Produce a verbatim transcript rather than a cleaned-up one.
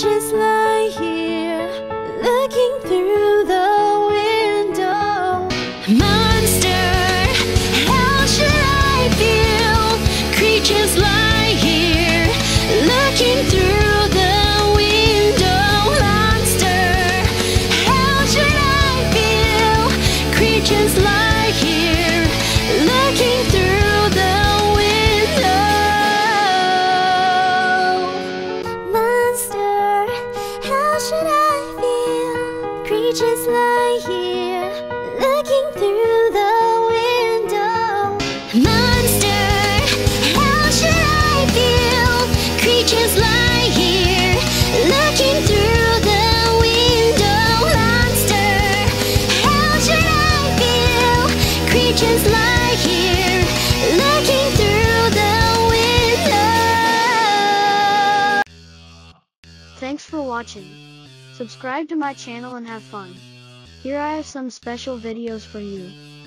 Creatures lie here, looking through the window. Monster, how should I feel? Creatures lie here, looking through the window. Monster, how should I feel? Creatures lie here, looking through the window. Monster, how should I feel? Creatures lie here, looking through the window. Monster, how should I feel? Creatures lie here, looking through the window. Monster, how should I feel? Creatures lie here, looking through the window. Thanks for watching. Subscribe to my channel and have fun. Here I have some special videos for you.